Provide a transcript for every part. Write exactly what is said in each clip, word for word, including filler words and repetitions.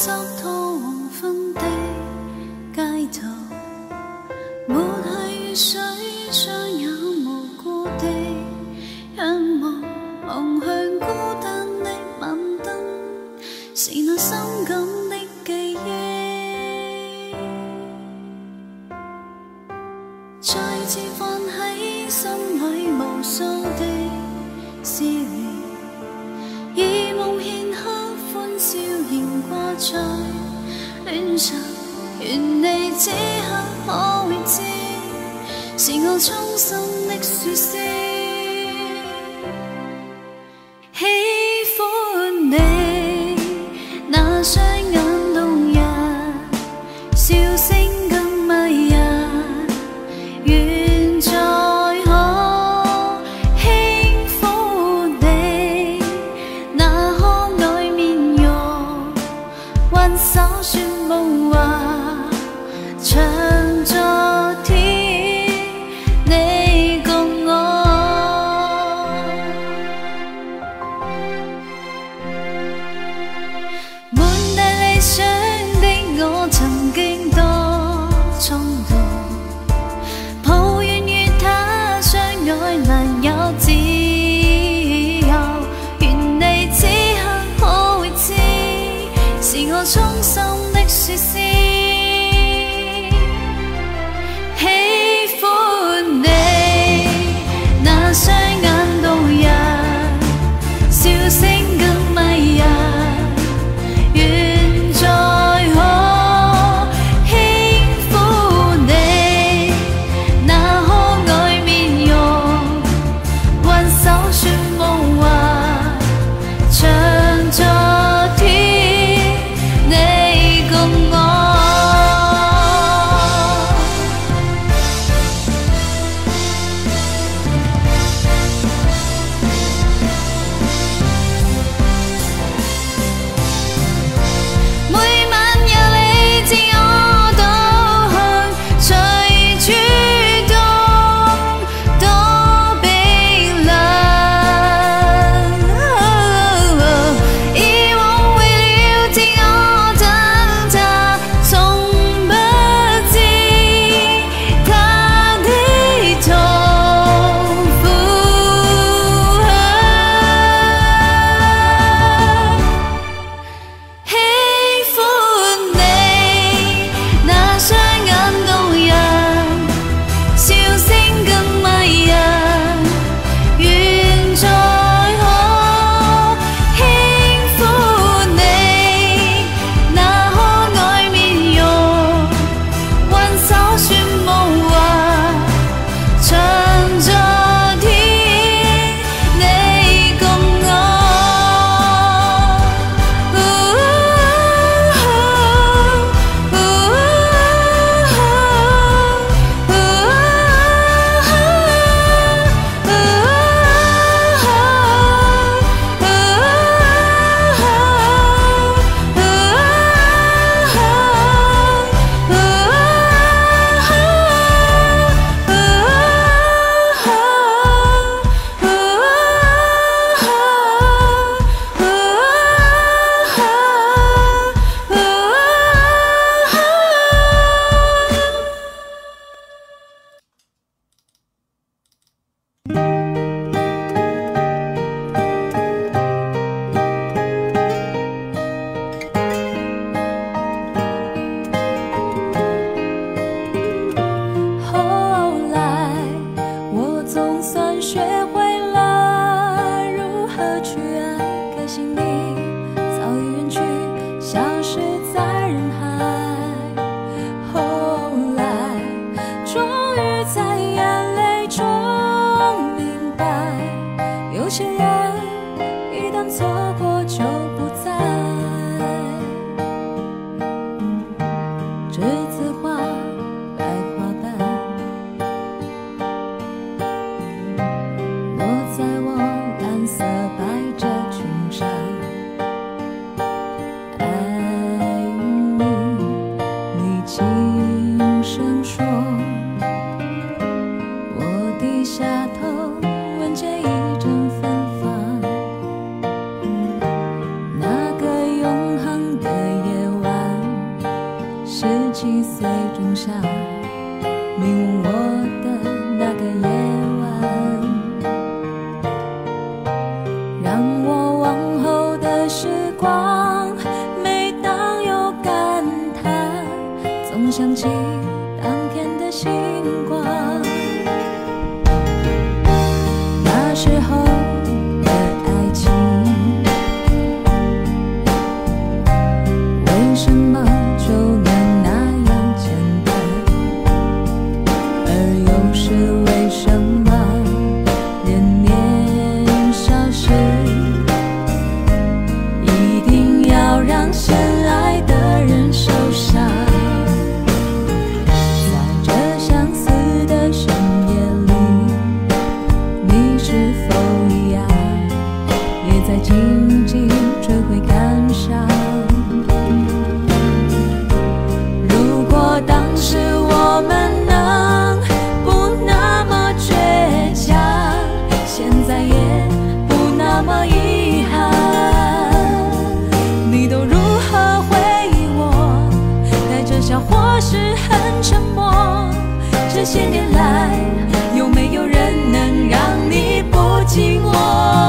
濕拖黃昏的街頭，沒係雨水，雙眼無辜地仰望，望向孤單的晚燈，是那傷感的記憶。再次放喺心裏無數的思念，以夢片刻歡笑仍掛在戀上，願你此刻可會知，是我衷心的說聲喜歡你，那雙眼動人，笑聲更迷人。願再可輕撫你那可愛面容，挽手說夢話，長昨天你共我。滿帶理想的我曾經多衝動，難有自由，願你此刻可會知，是我衷心的說聲喜歡你，那雙眼動人，笑聲更迷人。願再可輕撫你那可愛面容，手說夢話，長昨天你共我。每晚有你知我導航，隨主動多冰冷。以往為了聽我等他，從不知他的痛苦。喜歡你那雙眼動人，笑聲更迷人。願再可輕撫你那可愛面容，挽手說夢話，長昨天你共我。后來我總算學會了如何去愛，可惜你早已遠去，消失在人海。後來終於在眼淚中明白，有些人一旦錯過就不再。栀子花白花瓣落在我蓝色百褶裙上，爱想起当天的星光。那时候的爱情，为什么就能那样简单？而又是为什么连年少时，一定要让深爱的人受伤？在这相似的深夜里，你是否一样，也在静静追悔感伤？如果当时我们能不那么倔强，现在也不那么遗憾。你都如何回忆我？带着笑或是很沉默。这些年来，有没有人能让你不寂寞？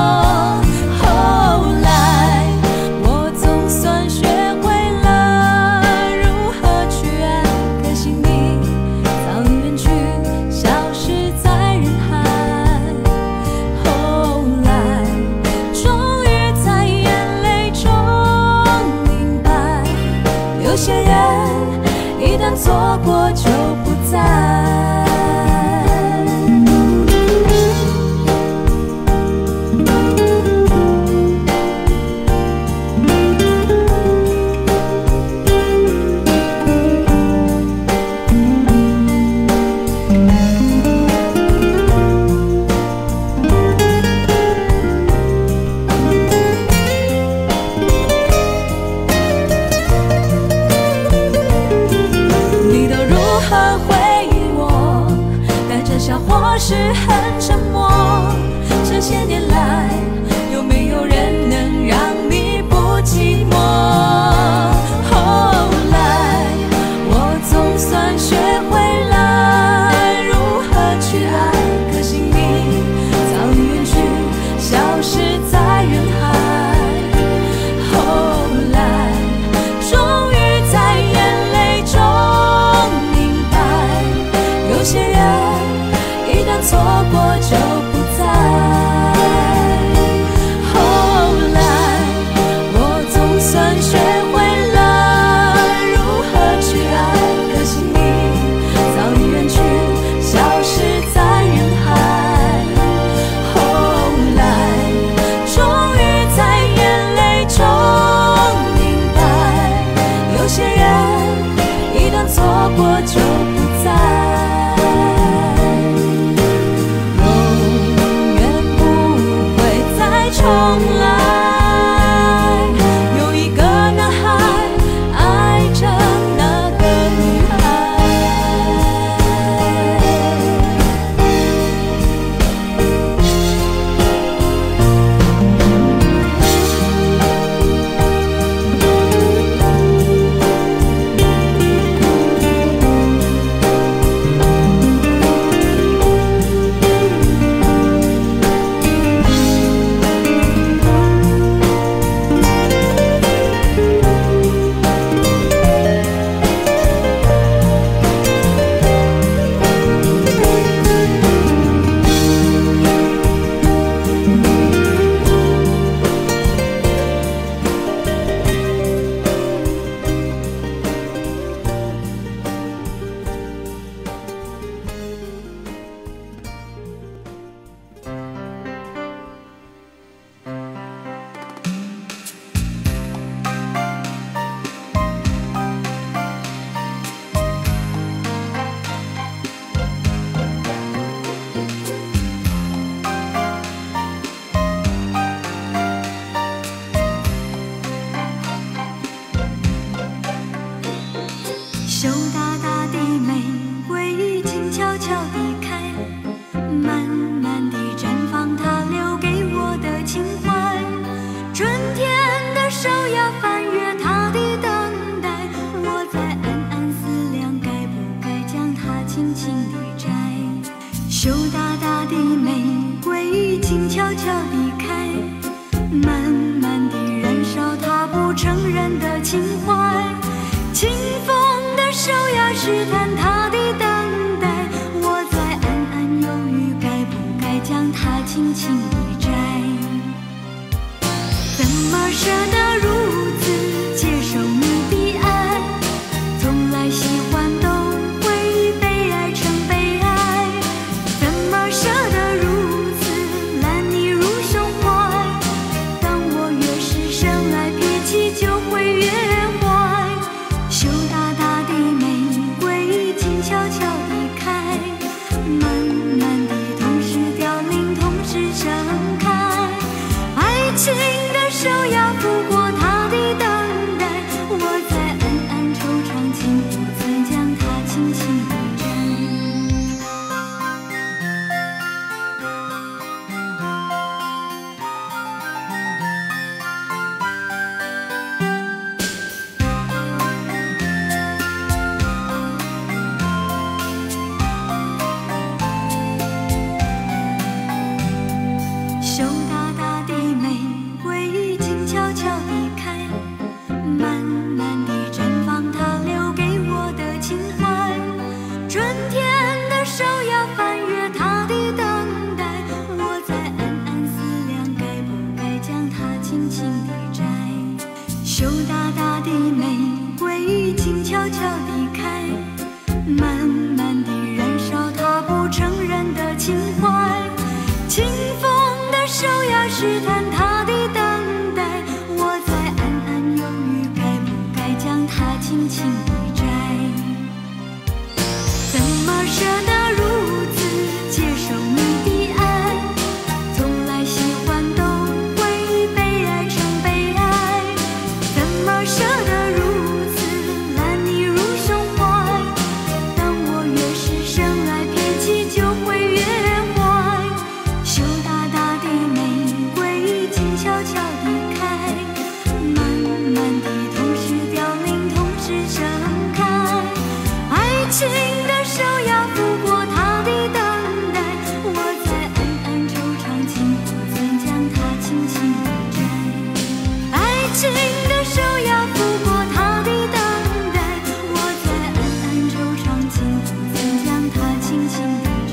后来我总算学会了如何去爱，可惜你早已远去，消失在人海。后来终于在眼泪中明白，有些人一旦错过就不再。你都如何回忆我？带着笑或是很沉默。这些年来，有没有人能让你不寂寞？后来我总算学会了如何去爱，可惜你早已远去，消失在人海。后来终于在眼泪中明白，有些人一旦错过就不再。后来我总算学会了如何去爱，可惜你早已远去，消失在人海。后来终于在眼泪中明白，有些人一旦错过就不再。永远不会再重来，有一个男孩爱着那个女孩。 羞答答的玫瑰已静悄悄地开，慢慢地绽放它留给我的情怀。春天的手呀翻越它的等待，我在暗暗思量，该不该将它轻轻地摘。羞答答的玫瑰已静悄悄地开，慢慢地燃烧它不承认的情怀。清风的手呀试探他的等待，我在暗暗犹豫，该不该将它轻轻地摘？怎么舍得如此接受你的爱？从来喜欢都会被爱成悲哀，怎么舍得如此揽你入胸怀？当我越是深爱，脾气就会越坏。羞答答的玫瑰静悄悄地开，慢慢地同时凋零，同时盛开。爱情的手要抚过它的等待，我在暗暗惆怅，竟不曾将它轻轻地摘。羞答答的玫瑰静悄悄地开，慢慢地绽放它留给我的情怀。春天的手要翻越它的等待，我在暗暗思量，该不该将它轻轻地摘。羞答答的玫瑰静悄悄地开，慢慢地燃烧它不承认的情怀。清风的手要试探它的等待，我在暗暗犹豫，该不该将它轻轻地摘。怎么舍得如此接受你的爱？从来喜欢都会被爱成悲哀，怎么舍得如此揽你入胸怀？当我越是深爱，脾气就会越坏。羞答答的玫瑰静悄悄地开，慢慢地同时凋零，同时盛开。爱情的手要抚过它的等待，我在暗暗惆怅，竟不曾将它轻轻地摘。爱情的手要抚过它的等待，我在暗暗惆怅，竟不曾将它轻轻地摘。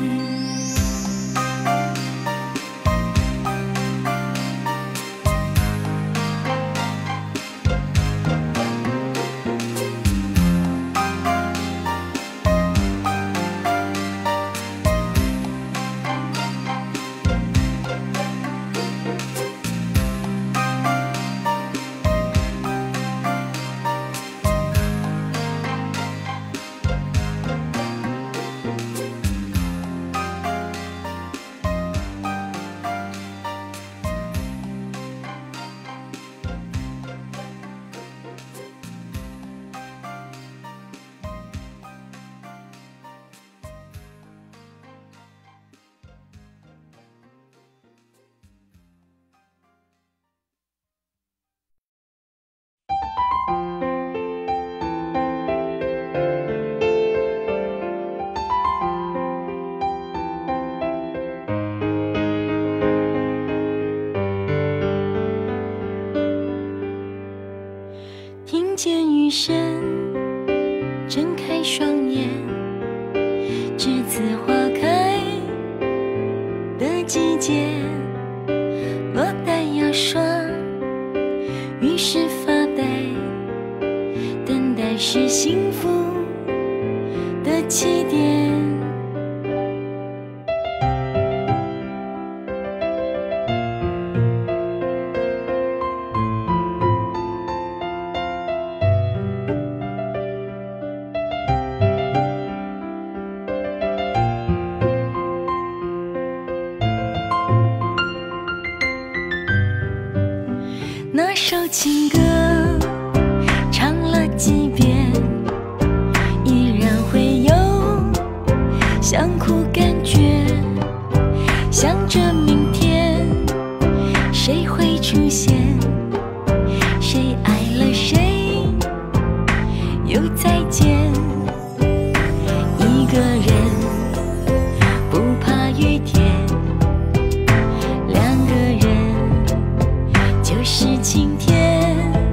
听见雨声，睁开双眼，栀子花开的季节，落单牙刷，于是发呆，等待是幸福的起点。那首情歌唱了几遍，依然会有想哭感觉。想着明天谁会出现，谁爱了谁又再见。一个人不怕雨天，两个人就是晴天。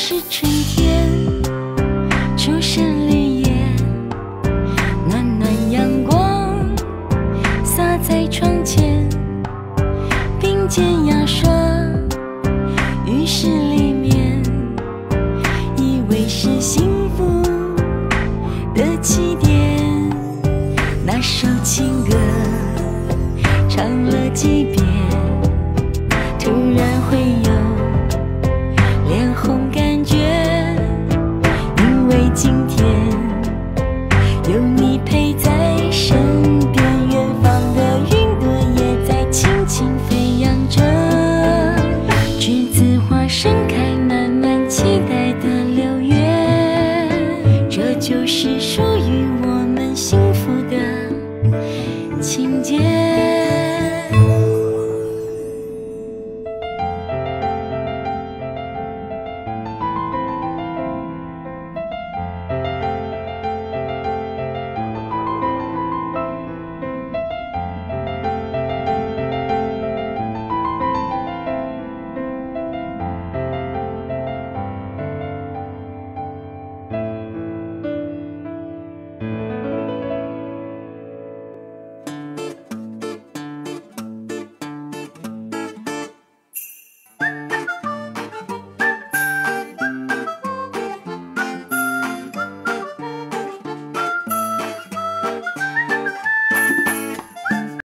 是春天，初生绿叶，暖暖阳光洒在窗前，并肩牙刷，浴室里面，以为是幸福的起点。那首情歌唱了几遍，突然会有脸红感觉，因为今天有你陪在身边，远方的云朵也在轻轻飞扬着，栀子花盛开，满满期待的六月，这就是属